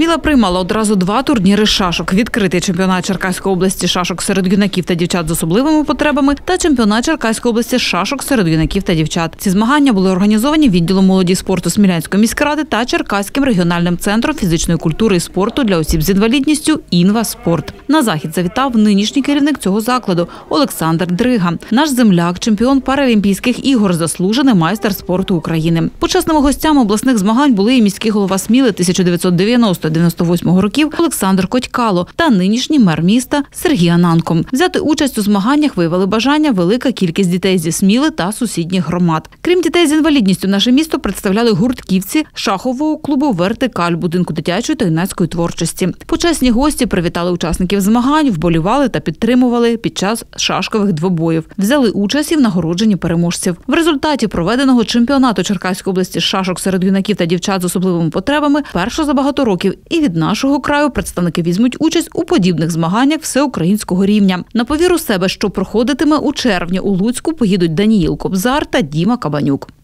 Сміла приймала одразу 2 турніри шашок. Відкритий чемпіонат Черкаської області шашок серед юнаків та дівчат з особливими потребами та чемпіонат Черкаської області шашок серед юнаків та дівчат. Ці змагання були організовані відділом молоді і спорту Смілянської міськради та Черкаським регіональним центром фізичної культури і спорту для осіб з інвалідністю «Інва Спорт». На захід завітав нинішній керівник цього закладу Олександр Дрига. Наш земляк, чемпіон Паралімпійських ігор, заслужений майстер спорту України. Почесними гостями обласних змагань були і міський голова Сміли 1990-98 років Олександр Котькало та нинішній мер міста Сергій Ананко. Взяти участь у змаганнях виявили бажання велика кількість дітей зі Сміли та сусідніх громад. Крім дітей з інвалідністю, наше місто представляли гуртківці шахового клубу «Вертикаль» будинку дитячої та юнацької творчості. Почесні гості привітали учасників змагань, вболівали та підтримували під час шашкових двобоїв. Взяли участь і в нагородженні переможців. В результаті проведеного чемпіонату Черкаської області шашок серед юнаків та дівчат з особливими потребами перше за багато років і від нашого краю представники візьмуть участь у подібних змаганнях всеукраїнського рівня. На повіру себе, що проходитиме у червні у Луцьку, поїдуть Даніїл Кобзар та Діма Кабанюк.